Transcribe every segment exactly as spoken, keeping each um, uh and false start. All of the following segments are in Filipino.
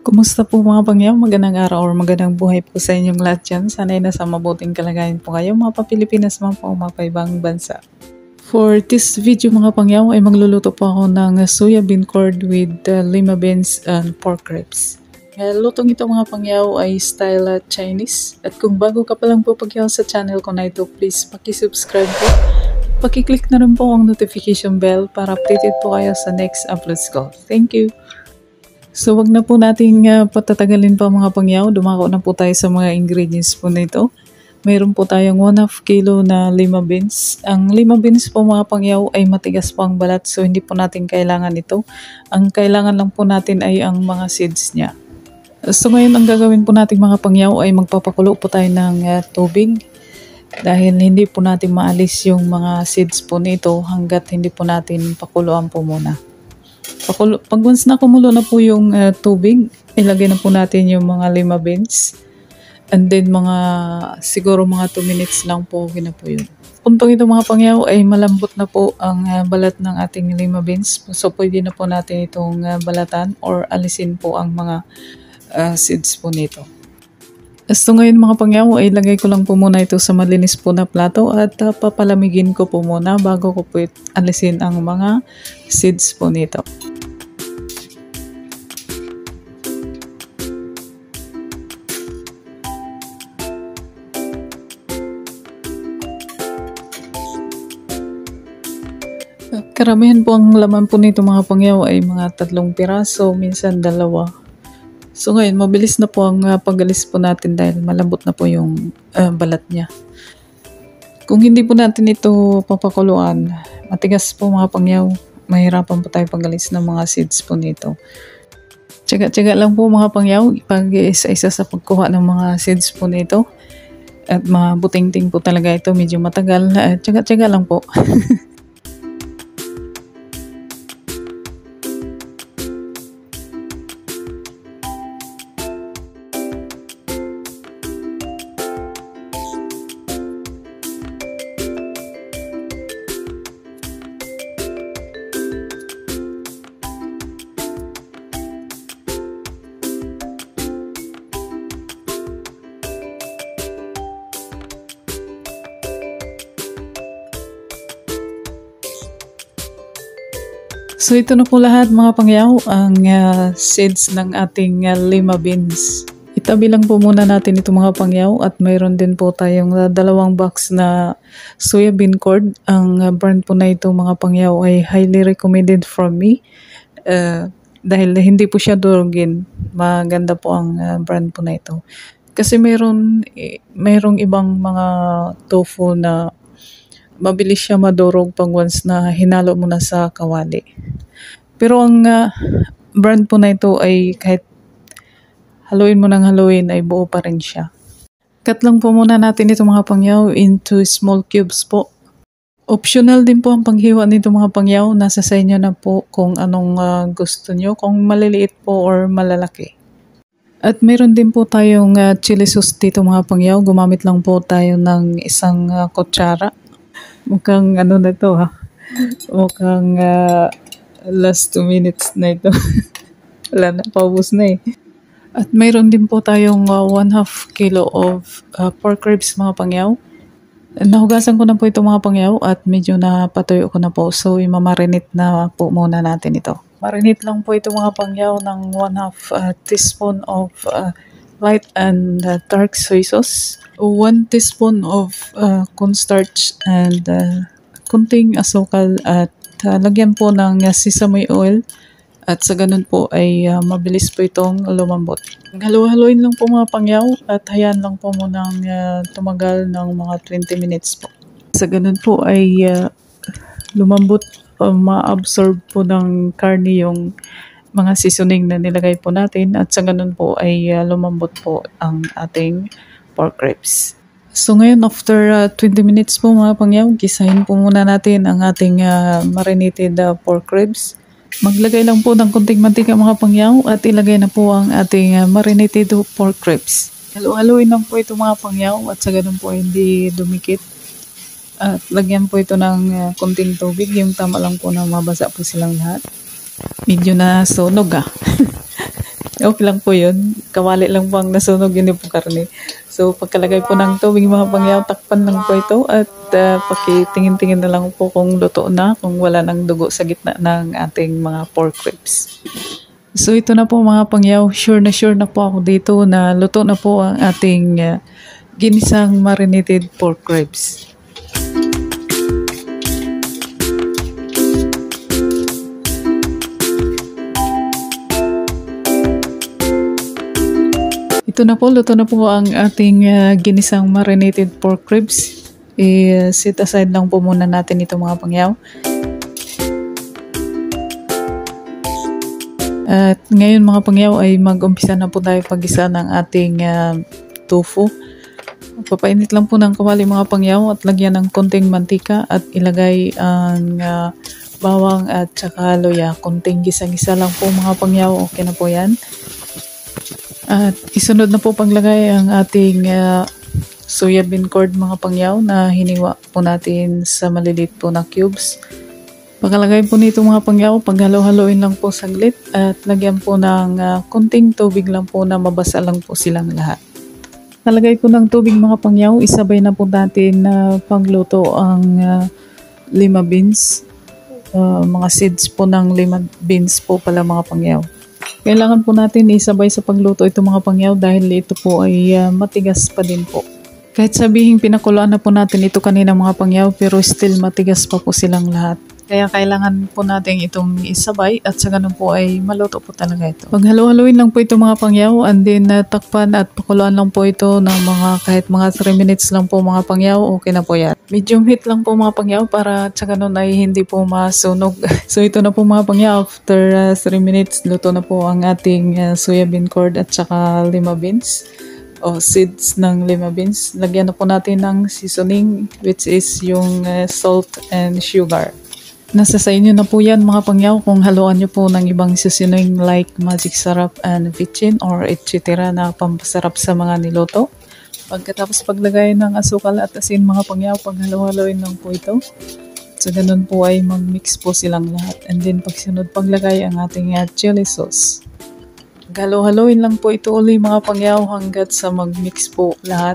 Kumusta po mga pangyaw? Magandang araw or magandang buhay po sa inyong lahat dyan. Sana'y nasa mabuting kalagayan po kayo. Mga pa-Pilipinas man po, mga paibang bansa. For this video mga pangyaw ay magluluto po ako ng soya bean curd with uh, lima beans and pork ribs. Uh, lutong ito mga pangyaw ay style uh, Chinese. At kung bago ka pa lang po pagyaw sa channel ko na ito, please pakisubscribe po. Pakiclick na rin po ang notification bell para updated po kayo sa next uploads ko. Thank you! So wag na po nating uh, patatagalin pa mga pangyaw. Dumako na po tayo sa mga ingredients po nito. Mayroon po tayong one half kilo na lima beans. Ang lima beans po mga pangyaw ay matigas po ang balat, so hindi po natin kailangan ito. Ang kailangan lang po natin ay ang mga seeds niya. So ngayon ang gagawin po natin mga pangyaw ay magpapakulo po tayo ng uh, tubig. Dahil hindi po natin maalis yung mga seeds po nito hanggat hindi po natin pakuluan po muna. Pakulo, pag once na kumulo na po yung uh, tubig, ilagay na po natin yung mga lima beans. And then mga siguro mga two minutes lang po, okay na po yun. Puntong ito mga pangyaw ay malambot na po ang uh, balat ng ating lima beans. So pwede na po natin itong uh, balatan or alisin po ang mga uh, seeds po nito. So ngayon mga pangyaw ay ilagay ko lang po muna ito sa malinis po na plato at uh, papalamigin ko po muna bago ko po alisin ang mga seeds po nito. Karamihan po ang laman po nito mga pangyaw ay mga tatlong piraso, minsan dalawa. So ngayon, mabilis na po ang uh, pag-alis po natin dahil malambot na po yung uh, balat niya. Kung hindi po natin ito papakuluan, matigas po mga pangyaw, mahirapan po tayo pag-alis ng mga seeds po nito. Tsaga-tsaga lang po mga pangyaw, pag-isa-isa sa pagkuha ng mga seeds po nito. At mabuting-ting po talaga ito, medyo matagal. Uh, tsaga-tsaga lang po. So ito na po lahat mga pangyaw, ang uh, seeds ng ating uh, lima beans. Itabi lang po muna natin ito mga pangyaw at mayroon din po tayong uh, dalawang box na soya bean curd. Ang uh, brand po na ito mga pangyaw ay highly recommended from me. Uh, dahil hindi po siya durugin, maganda po ang uh, brand po na ito. Kasi mayroon, eh, mayroong ibang mga tofu na mabilis siya madurog pag once na hinalo mo na sa kawali. Pero ang uh, brand po na ito ay kahit haluin mo ng haluin ay buo pa rin siya. Cut lang po muna natin ito mga pangyaw into small cubes po. Optional din po ang panghiwa nito mga pangyaw. Nasa sa inyo na po kung anong uh, gusto nyo. Kung maliliit po or malalaki. At meron din po tayong uh, chili sauce dito mga pangyaw. Gumamit lang po tayo ng isang uh, kutsara. Mukhang ano na to ha. Mukhang uh, last two minutes na ito. Wala na, paubos na eh. At mayroon din po tayong uh, one half kilo of uh, pork ribs mga pangyaw. Nahugasan ko na po ito mga pangyaw at medyo napatuyo ko na po. So imamarinate na po muna natin ito. Marinate lang po ito mga pangyaw ng one half uh, teaspoon of uh, light and uh, dark soy sauce, one teaspoon of uh, cornstarch and uh, kunting asukal at uh, lagyan po ng uh, sesame oil at sa ganun po ay uh, mabilis po itong lumambot. Halu-haluin lang po mga pangyaw at hayaan lang po munang uh, tumagal ng mga twenty minutes po. Sa ganun po ay uh, lumambot, uh, ma-absorb po ng karne yung mga seasoning na nilagay po natin at sa ganun po ay uh, lumambot po ang ating pork ribs. So ngayon after uh, twenty minutes po mga pangyaw, gisahin po muna natin ang ating uh, marinated uh, pork ribs. Maglagay lang po ng kunting mantika mga pangyaw at ilagay na po ang ating uh, marinated pork ribs. Halu-haluin lang po ito mga pangyaw at sa ganun po hindi dumikit. At lagyan po ito ng uh, kunting tubig, yung tama lang po na mabasa po silang lahat. Medyo na sunog ah. Okay lang po yun. Kawali lang po ang nasunog, yun po karne. So pagkalagay po ng tubig mga pangyaw, takpan lang po ito at uh, pakitingin-tingin na lang po kung luto na, kung wala ng dugo sa gitna ng ating mga pork ribs. So ito na po mga pangyaw, sure na sure na po ako dito na luto na po ang ating uh, ginisang marinated pork ribs. Ito na po, luto na po ang ating uh, ginisang marinated pork ribs. I-set aside lang po muna natin ito mga pangyaw. At ngayon mga pangyaw ay mag-umpisa na po tayo pag-isa ng ating uh, tofu. Papainit lang po ng kawali mga pangyaw at lagyan ng konting mantika at ilagay ang uh, bawang at saka luya. Konting gisang-gisa lang po mga pangyaw, okay na po yan. At isunod na po paglagay ang ating uh, soya beancurd mga pangyaw na hiniwa po natin sa maliliit po na cubes. Pagkalagay po nito mga pangyaw, paghalo-haloin lang po saglit at lagyan po ng uh, konting tubig lang po na mabasa lang po silang lahat. Nalagay ko ng tubig mga pangyaw, isabay na po natin na uh, pagluto ang uh, lima beans. Uh, mga seeds po ng lima beans po pala mga pangyaw. Kailangan po natin isabay sa pagluto ito mga pangyaw dahil ito po ay uh, matigas pa din po. Kahit sabihin pinakuluan na po natin ito kanina mga pangyaw pero still matigas pa po silang lahat. Kaya kailangan po natin itong isabay at sa ganun po ay maluto po talaga ito. Paghalo-haloin lang po ito mga pangyaw and then uh, takpan at pakuluan lang po ito ng mga kahit mga three minutes lang po mga pangyaw, okay na po yan. Medium heat lang po mga pangyaw para sa ganun ay hindi po masunog. So ito na po mga pangyaw, after uh, three minutes luto na po ang ating uh, soya beancurd at saka lima beans o seeds ng lima beans. Lagyan na po natin ng seasoning which is yung uh, salt and sugar. Nasa sa inyo na po yan mga pangyaw kung haluan nyo po ng ibang seasoning like magic sarap and vichin or et cetera na pampasarap sa mga niloto. Pagkatapos paglagay ng asukal at asin mga pangyaw, paghalo-haloin lang po ito. So ganun po ay mag-mix po silang lahat. And then pagsunod paglagay ang ating uh, chili sauce. Paghalo-haloin lang po ito uli mga pangyaw hanggat sa mag-mix po lahat.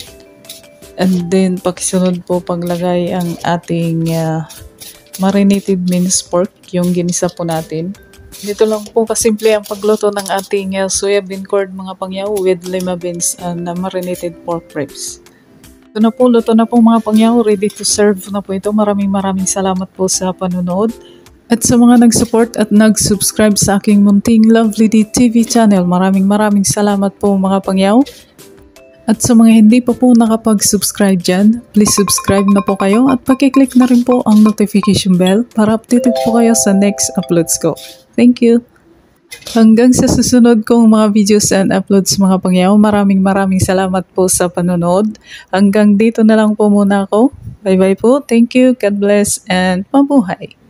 And then pagsunod po paglagay ang ating uh, marinated minced pork, yung ginisa po natin. Dito lang po kasimple ang pagluto ng ating uh, soya beancurd mga pangyaw with lima beans and uh, marinated pork ribs. Ito na po, luto na po mga pangyaw, ready to serve na po ito. Maraming maraming salamat po sa panonood. At sa mga nag-support at nag-subscribe sa aking munting Lovely D T V channel, maraming maraming salamat po mga pangyaw. At sa mga hindi pa po nakapag-subscribe dyan, please subscribe na po kayo at pakiclick na rin po ang notification bell para updated po kayo sa next uploads ko. Thank you! Hanggang sa susunod kong mga videos and uploads mga pangyaw, maraming maraming salamat po sa panonood. Hanggang dito na lang po muna ako. Bye bye po, thank you, God bless, and mabuhay!